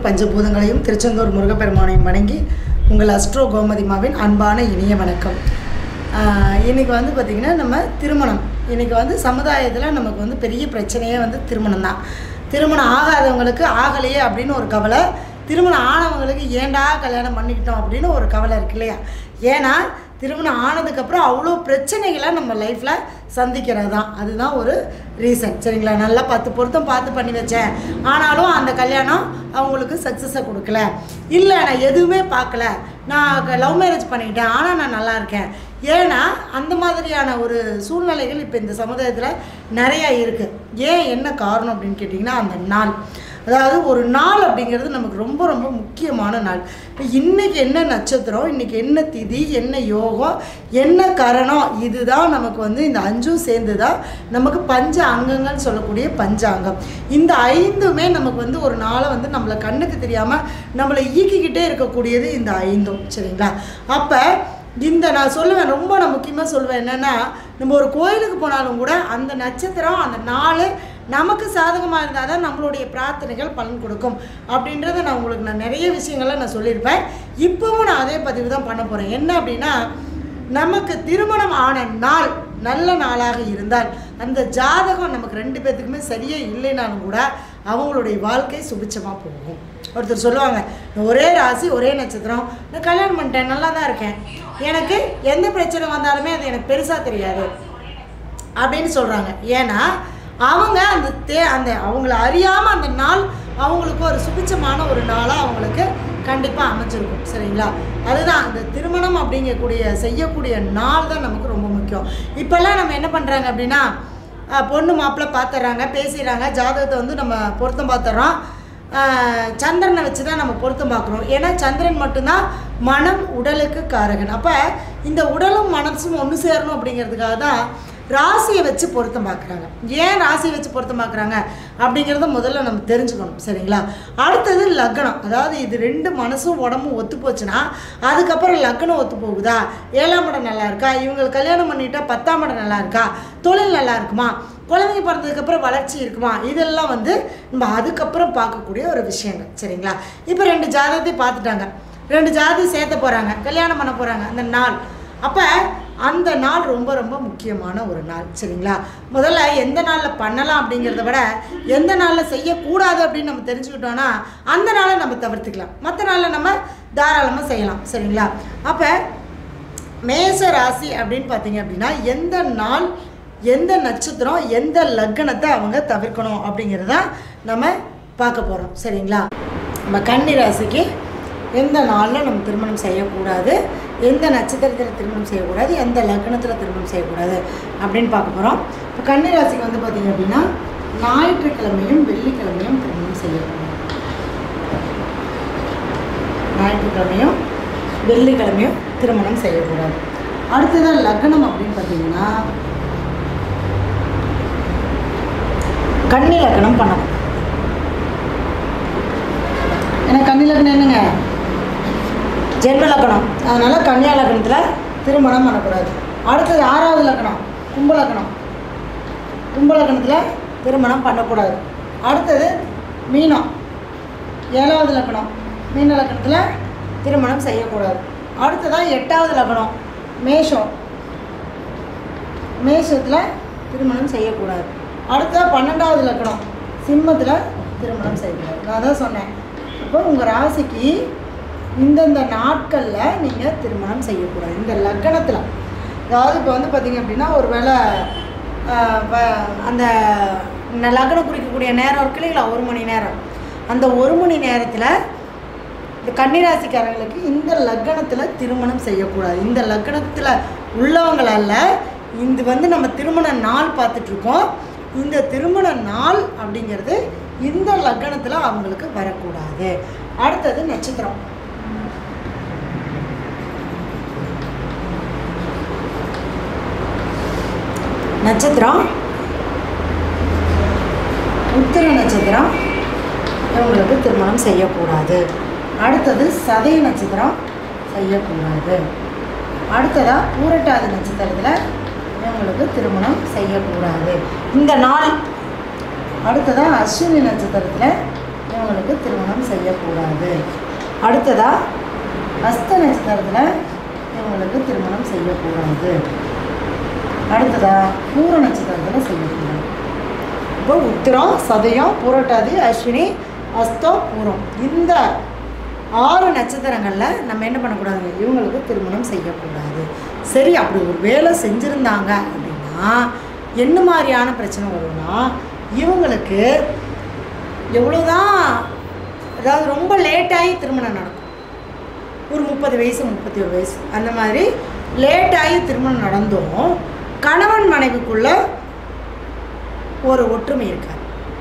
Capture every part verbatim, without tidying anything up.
பஞ்சபூதங்களையும் திருச்செந்தூர் முருகப்பெருமானையும் வணங்கி உங்கள் அஸ்ட்ரோ கோமதிமாவின் அன்பான இனிய வணக்கம். இன்றைக்கி வந்து பார்த்திங்கன்னா நம்ம திருமணம் இன்றைக்கி வந்து சமுதாயத்தில் நமக்கு வந்து பெரிய பிரச்சனையே வந்து திருமணம் தான். திருமணம் ஆகாதவங்களுக்கு ஆகலையே அப்படின்னு ஒரு கவலை, திருமணம் ஆனவங்களுக்கு ஏண்டா கல்யாணம் பண்ணிக்கிட்டோம் அப்படின்னு ஒரு கவலை இருக்கு இல்லையா? ஏன்னா திருமணம் ஆனதுக்கப்புறம் அவ்வளோ பிரச்சனைகளை நம்ம லைஃப்பில் சந்திக்கிறது தான். அதுதான் ஒரு ரீசன். சரிங்களா? நல்லா பத்து பொருத்தம் பார்த்து பண்ணி வச்சேன், ஆனாலும் அந்த கல்யாணம் அவங்களுக்கு சக்ஸஸை கொடுக்கல. இல்லை நான் எதுவுமே பார்க்கல, நான் லவ் மேரேஜ் பண்ணிக்கிட்டேன், ஆனால் நான் நல்லா இருக்கேன். ஏன்னா அந்த மாதிரியான ஒரு சூழ்நிலைகள் இப்போ இந்த சமுதாயத்தில் நிறையா இருக்குது. ஏன் என்ன காரணம் அப்படின்னு கேட்டிங்கன்னா, அந்த நாள், அதாவது ஒரு நாள் அப்படிங்கிறது நமக்கு ரொம்ப ரொம்ப முக்கியமான நாள். இப்போ இன்றைக்கி என்ன நட்சத்திரம், இன்றைக்கி என்ன திதி, என்ன யோகம், என்ன கரணம், இதுதான் நமக்கு வந்து இந்த அஞ்சும் சேர்ந்து தான் நமக்கு பஞ்ச அங்கங்கள்னு சொல்லக்கூடிய பஞ்சாங்கம். இந்த ஐந்துமே நமக்கு வந்து ஒரு நாளை வந்து நம்மளை கண்ணுக்கு தெரியாமல் நம்மளை ஈக்கிக்கிட்டே இருக்கக்கூடியது இந்த ஐந்தும். சரிங்களா? அப்போ இந்த நான் சொல்லுவேன், ரொம்ப நான் முக்கியமாக சொல்லுவேன் என்னென்னா, நம்ம ஒரு கோயிலுக்கு போனாலும் கூட அந்த நட்சத்திரம் அந்த நாள் நமக்கு சாதகமாக இருந்தால் தான் நம்மளுடைய பிரார்த்தனைகள் பலன் கொடுக்கும் அப்படின்றத நான் உங்களுக்கு நான் நிறைய விஷயங்களை நான் சொல்லியிருப்பேன். இப்போவும் நான் அதே பதிவு தான் பண்ண போகிறேன். என்ன அப்படின்னா, நமக்கு திருமணம் ஆன நாள் நல்ல நாளாக இருந்தால் அந்த ஜாதகம் நமக்கு ரெண்டு பேர்த்துக்குமே சரியாக இல்லைனாலும் கூட அவங்களுடைய வாழ்க்கை சுபிச்சமாக போகும். ஒருத்தர் சொல்லுவாங்க, ஒரே ராசி ஒரே நட்சத்திரம், நான் கல்யாணம் பண்ணிட்டேன், நல்லா தான் இருக்கேன், எனக்கு எந்த பிரச்சனை வந்தாலுமே அது எனக்கு பெருசாக தெரியாது அப்படின்னு சொல்கிறாங்க. ஏன்னா அவங்க அந்த தே அந்த அவங்கள அறியாமல் அந்த நாள் அவங்களுக்கு ஒரு சுபிச்சமான ஒரு நாளாக அவங்களுக்கு கண்டிப்பாக அமைச்சிருக்கும். சரிங்களா? அதுதான் அந்த திருமணம் அப்படிங்கக்கூடிய செய்யக்கூடிய நாள் தான் நமக்கு ரொம்ப முக்கியம். இப்போல்லாம் நம்ம என்ன பண்ணுறாங்க அப்படின்னா, பொண்ணு மாப்பிள்ளை பார்த்துட்றாங்க, பேசிடுறாங்க, ஜாதகத்தை வந்து நம்ம பொருத்தம் பார்த்துட்றோம், சந்திரனை வச்சு தான் நம்ம பொருத்தம் பார்க்குறோம். ஏன்னா சந்திரன் மட்டும்தான் மனம் உடலுக்கு காரகன். அப்போ இந்த உடலும் மனசும் ஒன்று சேரணும் அப்படிங்கிறதுக்காக தான் ராசியை வச்சு பொருத்தம் பார்க்குறாங்க. ஏன் ராசியை வச்சு பொருத்தம் பார்க்குறாங்க அப்படிங்கிறத முதல்ல நம்ம தெரிஞ்சுக்கணும். சரிங்களா? அடுத்தது லக்னம். அதாவது இது ரெண்டு மனசும் உடம்பும் ஒத்து போச்சுன்னா அதுக்கப்புறம் லக்னம் ஒத்து போகுதா, ஏழாம் இடம் நல்லா இருக்கா, இவங்களுக்கு கல்யாணம் பண்ணிட்டா பத்தாம் இடம் நல்லா இருக்கா, தொழில் நல்லா இருக்குமா, குழந்தைங்க பிறந்ததுக்கப்புறம் வளர்ச்சி இருக்குமா, இதெல்லாம் வந்து நம்ம அதுக்கப்புறம் பார்க்கக்கூடிய ஒரு விஷயங்கள். சரிங்களா? இப்போ ரெண்டு ஜாதகத்தை பார்த்துட்டாங்க, ரெண்டு ஜாதி சேர்த்த போகிறாங்க, கல்யாணம் பண்ண போகிறாங்க அந்த நாள். அப்போ அந்த நாள் ரொம்ப ரொம்ப முக்கியமான ஒரு நாள். சரிங்களா? முதல்ல எந்த நாளில் பண்ணலாம் அப்படிங்கிறத விட எந்த நாளில் செய்யக்கூடாது அப்படின்னு நம்ம தெரிஞ்சுக்கிட்டோன்னா அந்த நாளை நம்ம தவிர்த்துக்கலாம், மற்ற நாளில் நம்ம தாராளமாக செய்யலாம். சரிங்களா? அப்போ மேஷ ராசி அப்படின்னு பார்த்தீங்க அப்படின்னா எந்த நாள், எந்த நட்சத்திரம், எந்த லக்னத்தை அவங்க தவிர்க்கணும் அப்படிங்கிறத நம்ம பார்க்க போகிறோம். சரிங்களா? நம்ம கன்னி ராசிக்கு எந்த நாளில் நம்ம திருமணம் செய்யக்கூடாது, எந்த நட்சத்திரத்தில் திருமணம் செய்யக்கூடாது, எந்த லக்னத்தில் திருமணம் செய்யக்கூடாது அப்படின்னு பார்க்க போகிறோம். இப்போ கன்னி ராசிக்கு வந்து பார்த்திங்க அப்படின்னா ஞாயிற்றுக்கிழமையும் வெள்ளிக்கிழமையும் திருமணம் செய்யக்கூடாது. ஞாயிற்றுக்கிழமையும் வெள்ளிக்கிழமையும் திருமணம் செய்யக்கூடாது. அடுத்ததான் லக்னம் அப்படின்னு பார்த்தீங்கன்னா கன்னி லக்னம் பண்ணணும். ஏன்னா கன்னி லக்னம் என்னங்க, ஜென்ம லக்னம், அதனால் கன்னியா லக்னத்தில் திருமணம் பண்ணக்கூடாது. அடுத்தது ஆறாவது லக்னம் கும்ப லக்னம், கும்ப லக்னத்தில் திருமணம் பண்ணக்கூடாது. அடுத்தது மீனம், ஏழாவது லக்னம், மீன லக்னத்தில் திருமணம் செய்யக்கூடாது. அடுத்ததான் எட்டாவது லக்னம் மேஷம், மேஷத்தில் திருமணம் செய்யக்கூடாது. அடுத்த பன்னெண்டாவது லக்னம் சிம்மத்தில் திருமணம் செய்யக்கூடாது. நான் தான் சொன்னேன். இப்போ உங்கள் ராசிக்கு இந்தந்த நாட்களில் நீங்கள் திருமணம் செய்யக்கூடாது இந்த லக்னத்தில். அதாவது இப்போ வந்து பார்த்திங்க அப்படின்னா ஒரு வேளை அந்த லக்னம் குறிக்கக்கூடிய நேரம் இருக்கு இல்லைங்களா, ஒரு மணி நேரம், அந்த ஒரு மணி நேரத்தில் இந்த கன்னிராசிக்காரங்களுக்கு இந்த லக்னத்தில் திருமணம் செய்யக்கூடாது. இந்த லக்னத்தில் உள்ளவங்களால இது வந்து நம்ம திருமண நாள் பார்த்துட்ருக்கோம், இந்த திருமண நாள் அப்படிங்கிறது இந்த லக்னத்தில் அவங்களுக்கு வரக்கூடாது. அடுத்தது நட்சத்திரம். நட்சத்திரம் உத்திர நட்சத்திரம், இவங்களுக்கு திருமணம் செய்யக்கூடாது. அடுத்தது சதய நட்சத்திரம் செய்யக்கூடாது. அடுத்ததாக பூரட்டாதி நட்சத்திரத்தில் இவங்களுக்கு திருமணம் செய்யக்கூடாது இந்த நாள். அடுத்ததாக அஸ்வினி நட்சத்திரத்தில் இவங்களுக்கு திருமணம் செய்யக்கூடாது. அடுத்ததாக அஸ்த நட்சத்திரத்தில் இவங்களுக்கு திருமணம் செய்யக்கூடாது. அடுத்ததாக பூர நட்சத்திரத்தில் செய்யக்கூடாது. இப்போ உத்திரம், சதயம், புரட்டாதி, அஸ்வினி, அஸ்தம், பூரம் இந்த ஆறு நட்சத்திரங்களில் நம்ம என்ன பண்ணக்கூடாதுங்க, இவங்களுக்கு திருமணம் செய்யக்கூடாது. சரி, அப்படி ஒரு வேலை செஞ்சுருந்தாங்க அப்படின்னா என்ன மாதிரியான பிரச்சனை வரும்னா, இவங்களுக்கு எவ்வளோதான், அதாவது ரொம்ப லேட்டாகி திருமணம் நடக்கும். ஒரு முப்பது வயசு முப்பத்தி ஒரு வயசு அந்த மாதிரி லேட்டாகி திருமணம் நடந்தும் கணவன் மனைவிக்குள்ள ஒரு ஒற்றுமை இருக்காது.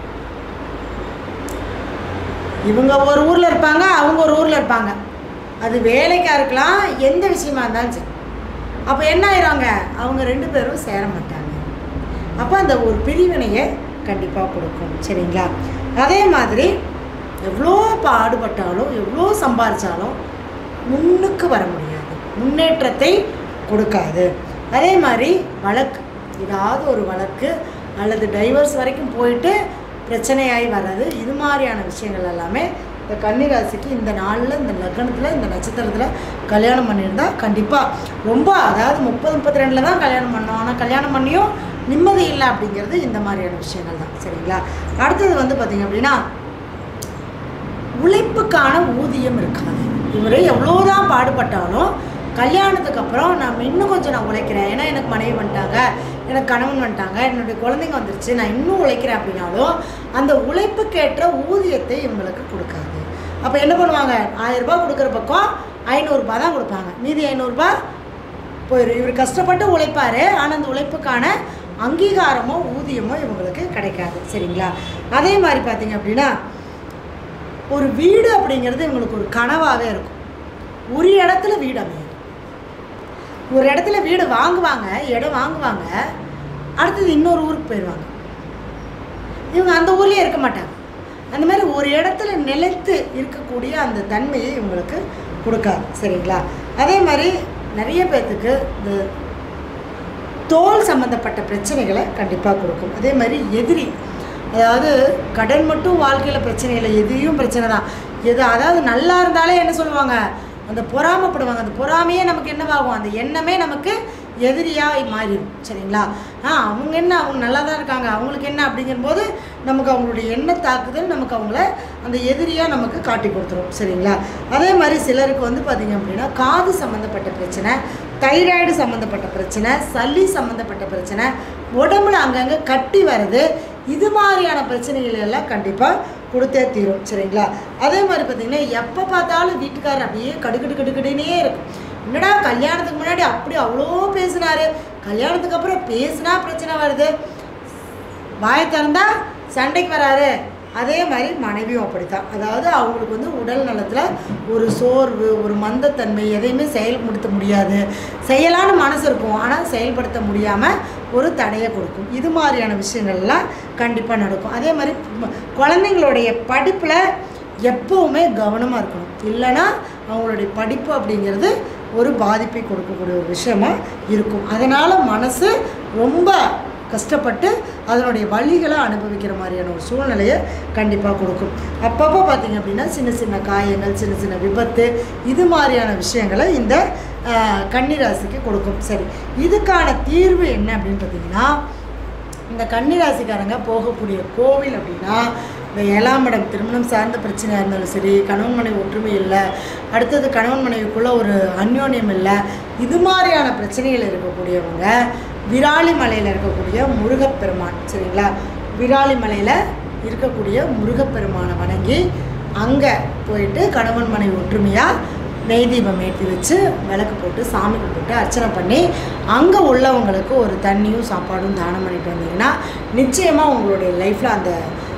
இவங்க ஒரு ஊரில் இருப்பாங்க, அவங்க ஒரு ஊரில் இருப்பாங்க. அது வேலைக்காக இருக்கலாம், எந்த விஷயமா இருந்தாலும் சரி. அப்போ என்ன ஆயிடுவாங்க, அவங்க ரெண்டு பேரும் சேர மாட்டாங்க. அப்போ அந்த ஒரு பிரிவினையை கண்டிப்பாக கொடுக்கும். சரிங்களா? அதே மாதிரி எவ்வளோ பாடுபட்டாலும் எவ்வளோ சம்பாதிச்சாலும் முன்னுக்கு வர முடியாது, முன்னேற்றத்தை கொடுக்காது. அதே மாதிரி வழக்கு, ஏதாவது ஒரு வழக்கு அல்லது டைவர்ஸ் வரைக்கும் போயிட்டு பிரச்சனையாகி வர்றது, இது மாதிரியான விஷயங்கள் எல்லாமே இந்த கன்னிராசிக்கு இந்த நாளில், இந்த லக்னத்தில், இந்த நட்சத்திரத்தில் கல்யாணம் பண்ணியிருந்தால் கண்டிப்பாக ரொம்ப, அதாவது முப்பது முப்பத்தி ரெண்டில் தான் கல்யாணம் பண்ணோம், ஆனால் கல்யாணம் பண்ணியும் நிம்மதி இல்லை அப்படிங்கிறது இந்த மாதிரியான விஷயங்கள் தான். சரிங்களா? அடுத்தது வந்து பார்த்திங்க அப்படின்னா உழைப்புக்கான ஊதியம் இருக்காது. இவர் எவ்வளோதான் பாடுபட்டாலும் கல்யாணத்துக்கு அப்புறம் நான் இன்னும் கொஞ்சம் நான் உழைக்கிறேன், ஏன்னா எனக்கு மனைவி வந்துட்டாங்க, எனக்கு கணவன் வந்துட்டாங்க, என்னுடைய குழந்தைங்க வந்துருச்சு, நான் இன்னும் உழைக்கிறேன் அப்படின்னாலும் அந்த உழைப்புக்கேற்ற ஊதியத்தை இவங்களுக்கு கொடுக்காது. அப்போ என்ன பண்ணுவாங்க, ஆயிரரூபா கொடுக்குற பக்கம் ஐநூறுரூபா தான் கொடுப்பாங்க, மீதி ஐநூறுரூபா போயிடும். இவர் கஷ்டப்பட்டு உழைப்பார், ஆனால் அந்த உழைப்புக்கான அங்கீகாரமோ ஊதியமோ இவங்களுக்கு கிடைக்காது. சரிங்களா? அதே மாதிரி பார்த்திங்க அப்படின்னா ஒரு வீடு அப்படிங்கிறது இவங்களுக்கு ஒரு கனவாகவே இருக்கும். ஒரு இடத்துல வீடு அமையும், ஒரு இடத்துல வீடு வாங்குவாங்க, இடம் வாங்குவாங்க, அடுத்தது இன்னொரு ஊருக்கு போயிடுவாங்க. இவங்க அந்த ஊர்லேயே இருக்க மாட்டாங்க. அந்த மாதிரி ஒரு இடத்துல நிலைத்து இருக்கக்கூடிய அந்த தன்மையை இவங்களுக்கு கொடுக்காது. சரிங்களா? அதே மாதிரி நிறைய பேர்த்துக்கு இந்த தோல் சம்மந்தப்பட்ட பிரச்சனைகளை கண்டிப்பாக கொடுக்கும். அதே மாதிரி எதிரி, அதாவது கடன் மட்டும் வாழ்க்கையில் பிரச்சனை இல்லை, எதிரியும் பிரச்சனை தான். எது அதாவது நல்லா இருந்தாலே என்ன சொல்லுவாங்க, அந்த பொறாமப்படுவாங்க. அந்த பொறாமையே நமக்கு என்னவாகும், அந்த எண்ணமே நமக்கு எதிரியாக மாறிடும். சரிங்களா? ஆ அவங்க என்ன, அவங்க நல்லா தான் இருக்காங்க, அவங்களுக்கு என்ன அப்படிங்கும்போது நமக்கு அவங்களுடைய எண்ண தாக்குதல் நமக்கு அவங்கள அந்த எதிரியாக நமக்கு காட்டி கொடுத்துரும். சரிங்களா? அதே மாதிரி சிலருக்கு வந்து பார்த்திங்க அப்படின்னா காது சம்மந்தப்பட்ட பிரச்சனை, தைராய்டு சம்மந்தப்பட்ட பிரச்சனை, சளி சம்மந்தப்பட்ட பிரச்சனை, உடம்புல அங்கங்கே கட்டி வருது, இது மாதிரியான பிரச்சனைகள் எல்லாம் கண்டிப்பாக கொடுத்தே தீரும். சரிங்களா? அதே மாதிரி பார்த்திங்கன்னா எப்போ பார்த்தாலும் வீட்டுக்காரர் அப்படியே கடுக்கடு கடுக்கடுனே இருக்கும். என்னடா கல்யாணத்துக்கு முன்னாடி அப்படி அவ்வளோ பேசினாரு, கல்யாணத்துக்கு அப்புறம் பேசினா பிரச்சனை வருது, வாயை திறந்தா சண்டைக்கு வராரு. அதே மாதிரி மனைவியும் அப்படித்தான். அதாவது அவங்களுக்கு வந்து உடல் நலத்தில் ஒரு சோர்வு, ஒரு மந்தத்தன்மை, எதையுமே செயல்படுத்த முடியாது. செய்யலான்னு மனசு இருக்கும், ஆனால் செயல்படுத்த முடியாமல் ஒரு தடையை கொடுக்கும். இது மாதிரியான விஷயங்கள்லாம் கண்டிப்பாக நடக்கும். அதே மாதிரி குழந்தைங்களுடைய படிப்பில் எப்போவுமே கவனமாக இருக்கணும், இல்லைன்னா அவங்களுடைய படிப்பு அப்படிங்கிறது ஒரு பாதிப்பை கொடுக்கக்கூடிய ஒரு விஷயமா இருக்கும். அதனால் மனசு ரொம்ப கஷ்டப்பட்டு அதனுடைய வலிகளை அனுபவிக்கிற மாதிரியான ஒரு சூழ்நிலையை கண்டிப்பாக கொடுக்கும். அப்பப்போ பார்த்திங்க அப்படின்னா சின்ன சின்ன காயங்கள், சின்ன சின்ன விபத்து, இது மாதிரியான விஷயங்களை இந்த கன்னிராசிக்கு கொடுக்கும். சரி, இதுக்கான தீர்வு என்ன அப்படின்னு பார்த்திங்கன்னா, இந்த கன்னிராசிக்காரங்க போகக்கூடிய கோவில் அப்படின்னா இந்த ஏழாம் இடம், திருமணம் சார்ந்த பிரச்சனையாக இருந்தாலும் சரி, கணவன் மனைவி ஒற்றுமை இல்லை, அடுத்தது கணவன் மனைவிக்குள்ளே ஒரு அந்யோன்யம் இல்லை, இது மாதிரியான பிரச்சனைகள் இருக்கக்கூடியவங்க விராலி மலையில் இருக்கக்கூடிய முருகப்பெருமான், சரிங்களா, விராலி மலையில் இருக்கக்கூடிய முருகப்பெருமானை வணங்கி அங்கே போயிட்டு கணவன் மனைவி ஒற்றுமையாக நெய் தீபம் ஏற்றி வச்சு விளக்கு போட்டு சாமி கும்பிட்டு அர்ச்சனை பண்ணி அங்கே உள்ளவங்களுக்கு ஒரு தண்ணியும் சாப்பாடும் தானம் பண்ணிட்டு வந்தீங்கன்னா நிச்சயமாக உங்களுடைய லைஃப்பில் அந்த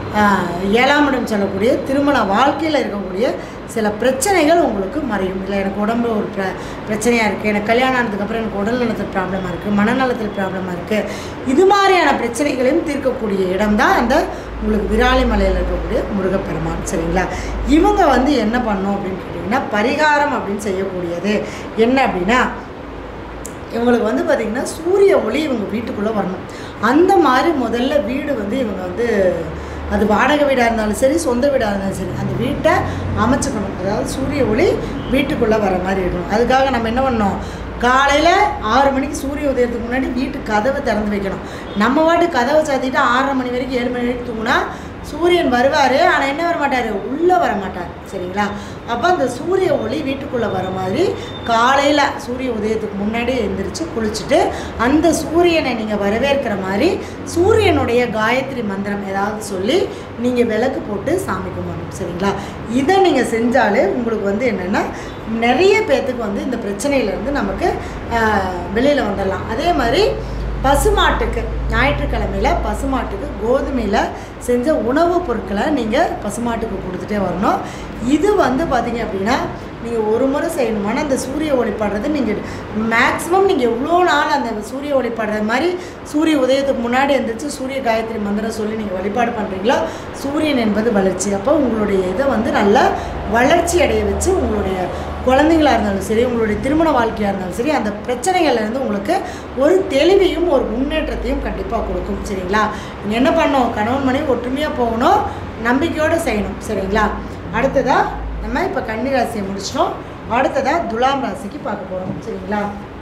ஏழாம் இடம் சொல்லக்கூடிய திருமண வாழ்க்கையில் இருக்கக்கூடிய சில பிரச்சனைகள் உங்களுக்கு மறையும். இல்லை எனக்கு உடம்பு ஒரு பிர பிரச்சனையாக இருக்குது, எனக்கு கல்யாணம் ஆனதுக்கப்புறம் எனக்கு உடல் நலத்தில் ப்ராப்ளமாக இருக்குது, மனநலத்தில் ப்ராப்ளமாக இருக்குது, இது மாதிரியான பிரச்சனைகளையும் தீர்க்கக்கூடிய இடம் தான் அந்த உங்களுக்கு விராலி மலையில் இருக்கக்கூடிய முருகப்பெருமான். சரிங்களா? இவங்க வந்து என்ன பண்ணணும் அப்படின்னு கேட்டிங்கன்னா, பரிகாரம் அப்படின்னு செய்யக்கூடியது என்ன அப்படின்னா, இவங்களுக்கு வந்து பார்த்திங்கன்னா சூரிய ஒளி இவங்க வீட்டுக்குள்ளே வரணும். அந்த மாதிரி முதல்ல வீடு வந்து இவங்க வந்து அது வாடகை வீடாக இருந்தாலும் சரி, சொந்த வீடாக இருந்தாலும் சரி, அந்த வீட்டை அமைச்சுக்கணும். அதாவது சூரிய ஒளி வீட்டுக்குள்ளே வர மாதிரி இருக்கணும். அதுக்காக நம்ம என்ன பண்ணோம், காலையில் ஆறு மணிக்கு சூரிய உதயத்துக்கு முன்னாடி வீட்டு கதவை திறந்து வைக்கணும். நம்ம வாட்டு கதவை சாத்திட்டு ஆறரை மணி வரைக்கும் ஏழு மணி வரைக்கும் தூங்கினா சூரியன் வருவார், ஆனால் என்ன வர மாட்டார், உள்ளே வர மாட்டார். சரிங்களா? அப்போ அந்த சூரிய ஒளி வீட்டுக்குள்ளே வர மாதிரி காலையில் சூரிய உதயத்துக்கு முன்னாடி எழுந்திரிச்சு குளிச்சுட்டு அந்த சூரியனை நீங்கள் வரவேற்கிற மாதிரி சூரியனுடைய காயத்ரி மந்திரம் ஏதாவது சொல்லி நீங்கள் விளக்கு போட்டு சாமி கும்பிடணும். சரிங்களா? இதை நீங்கள் செஞ்சாலே உங்களுக்கு வந்து என்னென்னா நிறைய பேர்த்துக்கு வந்து இந்த பிரச்சனையிலேருந்து நமக்கு வெளியில் வந்துடலாம். அதே மாதிரி பசுமாட்டுக்கு ஞாயிற்றுக்கிழமையில் பசுமாட்டுக்கு கோதுமையில் செஞ்ச உணவுப் பொருட்களை நீங்கள் பசுமாட்டுக்கு கொடுத்துட்டே வரணும். இது வந்து பார்த்திங்க அப்படின்னா நீங்கள் ஒரு முறை செய்யணுமானா அந்த சூரிய ஒளிப்படுறது நீங்கள் மேக்ஸிமம் நீங்கள் எவ்வளோ நாள் அந்த சூரிய ஒளிப்படுறது மாதிரி சூரிய உதயத்துக்கு முன்னாடி எழுந்திரிச்சு சூரிய காயத்ரி மந்திரம் சொல்லி நீங்கள் வழிபாடு பண்ணுறீங்களோ சூரியன் என்பது வளர்ச்சி. அப்போ உங்களுடைய இதை வந்து நல்லா வளர்ச்சி அடைய வச்சு உங்களுடைய குழந்தைங்களாக இருந்தாலும் சரி, உங்களுடைய திருமண வாழ்க்கையாக இருந்தாலும் சரி, அந்த பிரச்சனைகள்லேருந்து உங்களுக்கு ஒரு தெளிவையும் ஒரு முன்னேற்றத்தையும் கண்டிப்பாக கொடுக்கும். சரிங்களா? நீங்கள் என்ன பண்ணணும், கணவன் மனைவி ஒற்றுமையாக போகணும், நம்பிக்கையோடு செய்யணும். சரிங்களா? அடுத்ததாக நம்ம இப்போ கன்னி ராசியை முடிச்சிட்டோம். அடுத்ததாக துலாம் ராசிக்கு பார்க்க போகிறோம். சரிங்களா?